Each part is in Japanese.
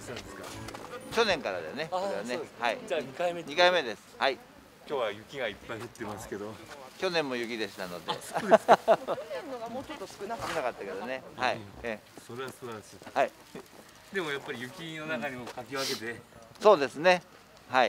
したんですか？ 去年からだよね。これはね。はい。 じゃあ2回目。 2回目です。はい。 今日は雪がいっぱい降ってますけど。 去年も雪でしたので。 そうですか。 去年のがもうちょっと少なかったけどね。はい。 それは素晴らしい。 はい。 でもやっぱり雪の中にもかき分けて。 そうですね。はい。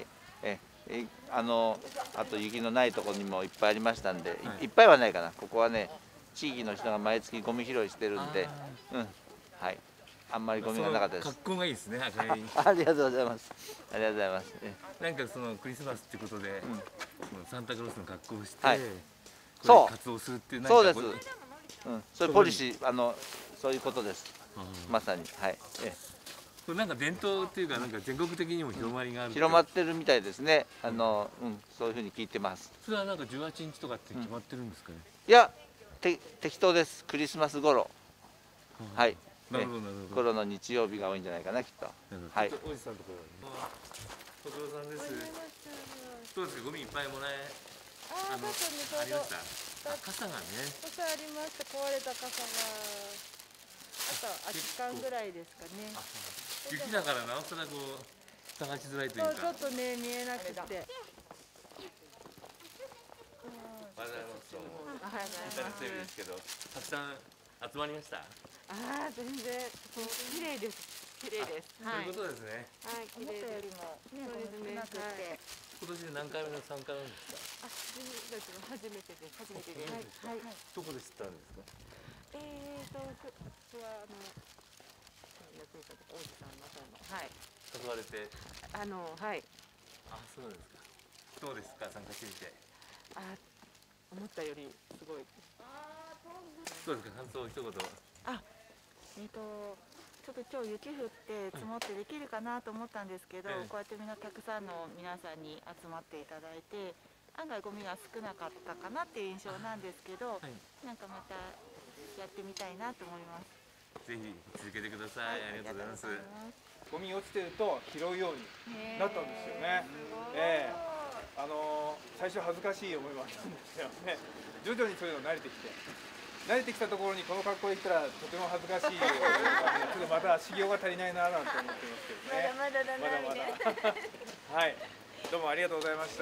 あと雪のないところにもいっぱいありましたんで、いっぱいはないかな。ここはね、地域の人が毎月ゴミ拾いしてるんで、はい。あんまりゴミがなかったです。 格好がいいですね。赤い。 ありがとうございます。ありがとうございます。 なんかそのクリスマスってことで、サンタクロースの格好をして、 そう活動するっていうそうです。そういうポリシー、そういうことです。まさに。はい。 これなんか伝統っていうか、なんか全国的にも広まりがある。 広まってるみたいですね。そういうふうに聞いてます。 それはなんか18日とかって決まってるんですかね。 いや、適当です。クリスマス頃。はい。 なるほどなるほど。 頃の日曜日が多いんじゃないかな、きっと。はい。 おじさんのところに。小黒さんです。どうですか、ゴミいっぱいもらえ。ありました。傘がね。 傘ありました。壊れた傘が。あと空き缶ぐらいですかね。 雪だからなおさらこう探しづらいというか。 ちょっとね見えなくて。 まだインターネットテレビですけど、たくさん集まりました。 全然綺麗です。綺麗です。 そういうことですね。 はい、綺麗よりも少なくて。 今年で何回目の参加なんですか？ 自分たちも初めてです。初めてです。はい。 どこで知ったんですか？ これは役に立てた王子さんの方の。はい。 誘われて。 はい。 そうですか。どうですか、参加してみて。 思ったよりすごい。 どうですか、感想を一言。 ちょっと今日雪降って積もってできるかなと思ったんですけど、こうやってたくさんの皆さんに集まっていただいて、案外ゴミが少なかったかなっていう印象なんですけど、なんかまたやってみたいなと思います。 ぜひ続けてください。ありがとうございます。 ゴミ落ちてると拾うようになったんですよね。最初恥ずかしい思いもあったんですけどね、徐々にそういうの慣れてきたところにこの格好で来たらとても恥ずかしいちょっとまた修行が足りないななんて思ってますけどね。 まだだなみたいな。 はい、どうもありがとうございました。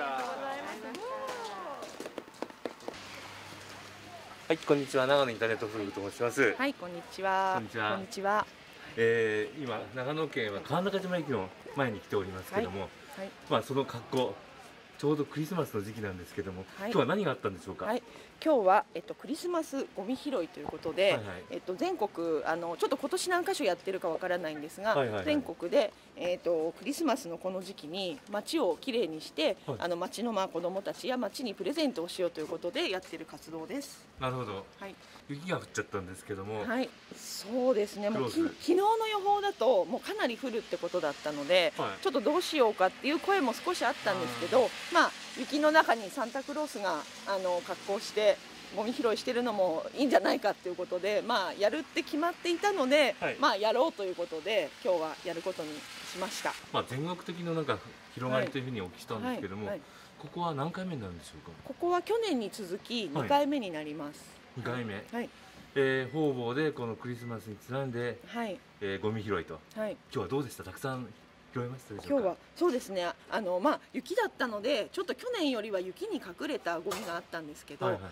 はい、こんにちは。長野インターネットフルと申します。 はい、こんにちは。 こんにちは。 こんにちは。 今長野県は川中島駅の前に来ておりますけども、まあその格好。ちょうどクリスマスの時期なんですけども、今日は何があったんでしょうか。 今日はクリスマスゴミ拾いということで、全国ちょっと今年何箇所やってるかわからないんですが、全国でクリスマスのこの時期に街をきれいにして、街の子どもたちや街にプレゼントをしようということでやってる活動です。 なるほど。雪が降っちゃったんですけども。 そうですね。もう昨日の予報だともうかなり降るってことだったので、ちょっとどうしようかっていう声も少しあったんですけど、雪の中にサンタクロースが格好してゴミ拾いしてるのもいいんじゃないかっていうことで、やるって決まっていたので、やろうということで今日はやることにしました。 全国的ななんか広がりというふうにお聞きしたんですけども、ここは何回目なんでしょうか。 ここは去年に続き2回目になります。 2回目。方々でこのクリスマスにちなんで、ゴミ拾いと。今日はどうでした？たくさん拾いましたでしょうか。 今日はそうですね。雪だったのでちょっと去年よりは雪に隠れたゴミがあったんですけど、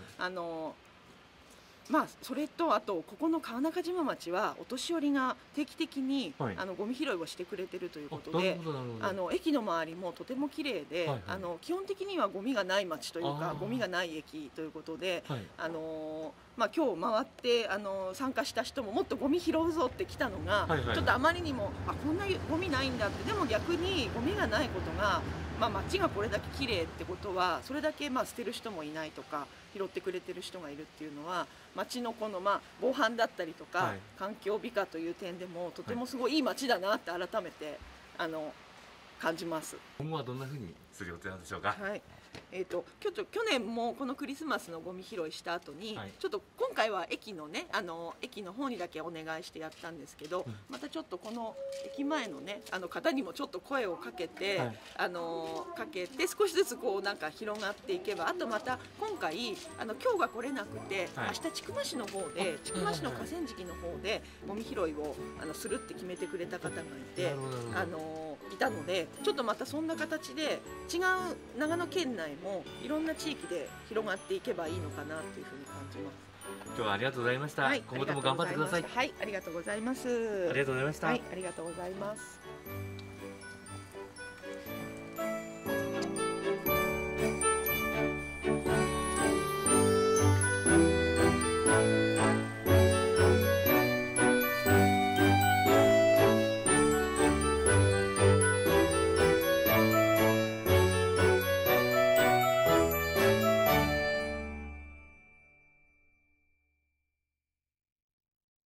それとあとここの川中島町はお年寄りが定期的にゴミ拾いをしてくれてるということで、駅の周りもとても綺麗で、基本的にはゴミがない町というかゴミがない駅ということで、今日回って参加した人ももっとゴミ拾うぞって来たのが、ちょっとあまりにもこんなゴミないんだって。でも逆にゴミがないことが、街がこれだけ綺麗ってことはそれだけ捨てる人もいないとか拾ってくれてる人がいるっていうのは、街のこの防犯だったりとか、環境美化という点でもとてもすごいいい街だなって改めて感じます。 今後はどんなふうにする予定なんでしょうか。 去年もこのクリスマスのゴミ拾いした後に、ちょっと今回は駅のね駅の方にだけお願いしてやったんですけど、またちょっとこの駅前のね方にもちょっと声をかけて、少しずつこうなんか広がっていけば、あとまた今回今日が来れなくて、明日千曲市の方で千曲市の河川敷の方でゴミ拾いをするって決めてくれた方がいて、いたので、ちょっとまたそんな形で違う長野県内もいろんな地域で広がっていけばいいのかなというふうに感じます。 今日はありがとうございました。今後とも頑張ってください。 はい、ありがとうございます。 ありがとうございました。 はい、ありがとうございます。